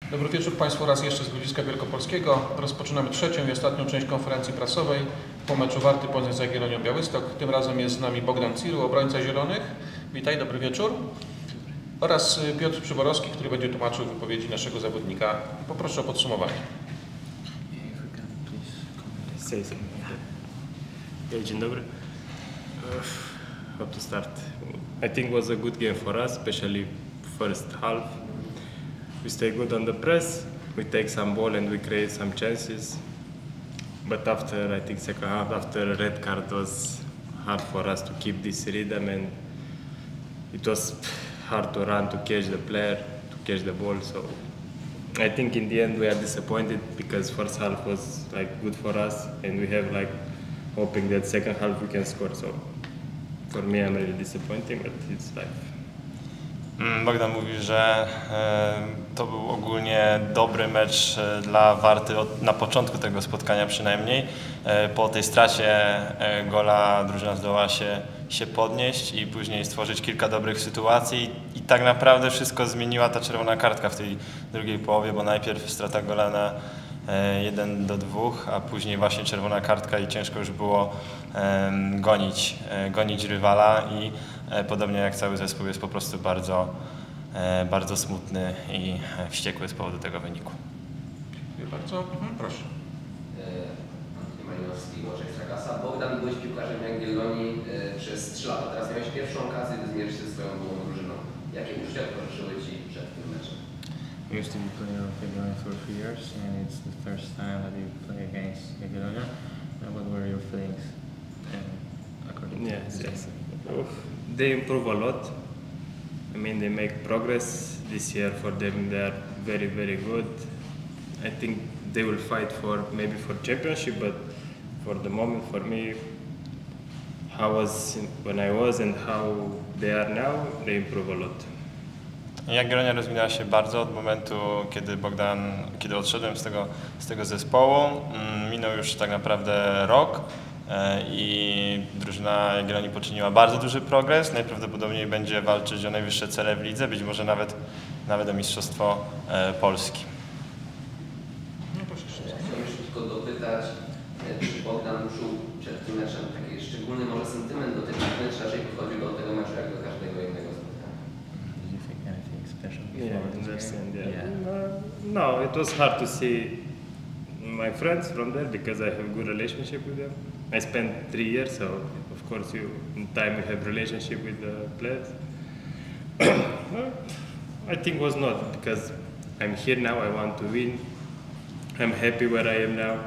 Dobry wieczór Państwu raz jeszcze z Grodziska Wielkopolskiego. Rozpoczynamy trzecią i ostatnią część konferencji prasowej po meczu Warty Poznań z Jagiellonią Białystok. Tym razem jest z nami Bogdan Ciru, obrońca zielonych. Witaj, dobry wieczór. Oraz Piotr Przyborowski, który będzie tłumaczył wypowiedzi naszego zawodnika. Poproszę o podsumowanie. Dzień dobry. How to start? I think it was a good game for us, especially first half. We stay good on the press, we take some ball and we create some chances. But after, I think second half, after red card was hard for us to keep this rhythm, and it was hard to run, to catch the player, to catch the ball. So I think in the end we are disappointed because first half was like good for us, and we have like hoping that second half we can score. So for me, I'm really disappointing, but it's life. Bogdan mówi, że to był ogólnie dobry mecz dla Warty na początku tego spotkania przynajmniej. Po tej stracie gola drużyna zdołała się podnieść i później stworzyć kilka dobrych sytuacji i tak naprawdę wszystko zmieniła ta czerwona kartka w tej drugiej połowie, bo najpierw strata gola na 1-2, a później właśnie czerwona kartka i ciężko już było gonić rywala i podobnie jak cały zespół jest po prostu bardzo smutny i wściekły z powodu tego wyniku. Dziękuję bardzo. Proszę. Antoni Malinowski, Łódź Ekstrakasa. Bogdan, byłeś piłkarzem Jagiellonii przez 3 lata. Teraz miałeś pierwszą okazję, by zmierzyć się ze swoją byłą drużyną. Jakie uczucia towarzyszyły Ci przed tym meczem? I used to be playing with Jagiellonia for 3 years, and it's the first time that you play against Jagiellonia. What were your feelings according to Yes. They improve a lot. I mean, they make progress this year. For them, they are very, very good. I think they will fight maybe for championship, but for the moment, for me, when I was and how they are now, they improve a lot. Jagiellonia rozwinęła się bardzo od momentu, kiedy odszedłem z tego zespołu. Minął już tak naprawdę rok i drużyna Jagiellonii poczyniła bardzo duży progres. Najprawdopodobniej będzie walczyć o najwyższe cele w lidze, być może nawet o Mistrzostwo Polski. Chciałbym jeszcze tylko dopytać, czy Bogdan czuł przed tym meczem taki szczególny może sentyment do tego meczu, czy raczej podchodził do tego meczu jak do każdego innego spotkania? Did you think anything special before Yeah, this understand. game? Yeah. No, it was hard to see my friends from there because I have a good relationship with them. I spent 3 years, so of course in time you have relationship with the players. I think was not because I'm here now. I want to win. I'm happy where I am now.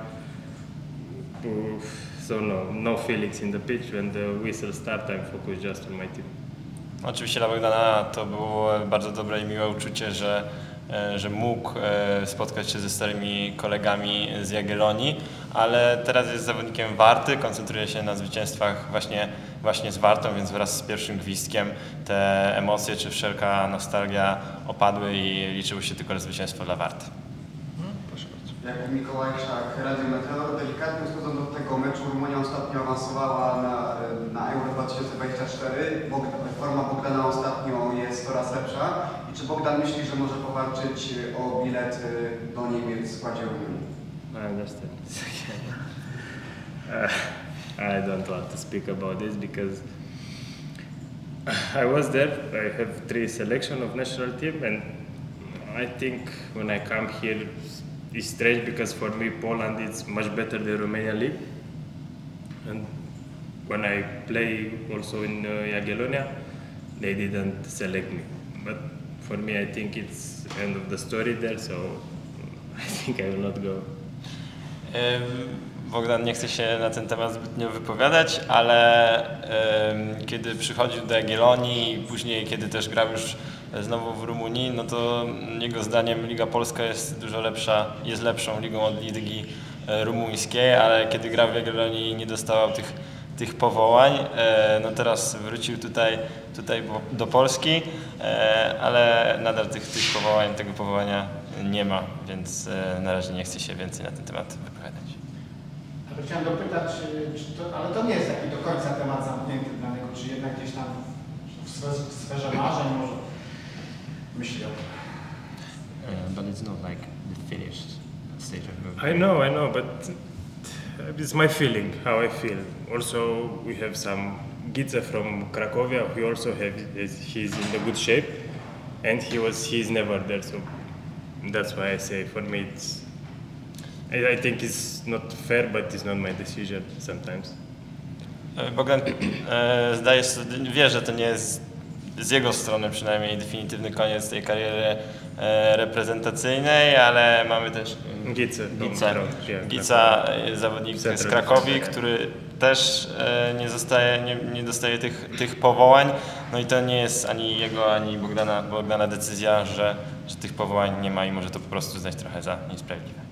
So no feelings in the pitch. When the whistle start, I'm focused just on my team. Oczywiście dla Bogdana to było bardzo dobre i miłe uczucie, że mógł spotkać się ze starymi kolegami z Jagiellonii, ale teraz jest zawodnikiem Warty, koncentruje się na zwycięstwach właśnie z Wartą, więc wraz z pierwszym gwizdkiem te emocje czy wszelka nostalgia opadły i liczyło się tylko zwycięstwo dla Warty. Proszę bardzo. Jak Mikołaj Szak, Radio Meteo, delikatnie wschodząc do tego meczu, Rumunia ostatnio awansowała na Euro 2024. Forma Bogdana ostatnio jest coraz lepsza. I czy Bogdan myśli, że może powalczyć o bilet do Niemiec w składzie Rumunii? I understand. I don't want to speak about this because I was there. I have 3 selection of national team, and I think when I come here, it's strange because for me Poland is much better than Romania League. And when I play also in Jagiellonia, they didn't select me. But for me, I think it's end of the story there, so I think I will not go. Bogdan nie chce się na ten temat zbytnio wypowiadać, ale kiedy przychodził do Jagiellonii i później, kiedy też grał już znowu w Rumunii, no to jego zdaniem Liga Polska jest dużo lepsza, jest lepszą ligą od ligi rumuńskiej, ale kiedy grał w Jagiellonii nie dostawał tych powołań. No teraz wrócił tutaj do Polski, ale nadal tego powołania nie ma, więc na razie nie chce się więcej na ten temat wypowiadać. Ale chciałem dopytać, ale to nie jest taki do końca temat zamknięty dla niego, czy jednak gdzieś tam w sferze marzeń może myśli o tym? but it's not like the finished stage of your I know, but it's my feeling, how I feel. Also, we have some Gica from Cracovia, who also he's in the good shape, and he's never there, so that's why I say for me I think it's not fair, but it's not my decision sometimes. Bogdan wie, że to nie jest z jego strony przynajmniej definitywny koniec tej kariery reprezentacyjnej, ale mamy też Gica, zawodnik z Cracovii, który też nie dostaje tych powołań. No i to nie jest ani jego, ani Bogdana decyzja, że tych powołań nie ma i może to po prostu uznać trochę za niesprawiedliwe.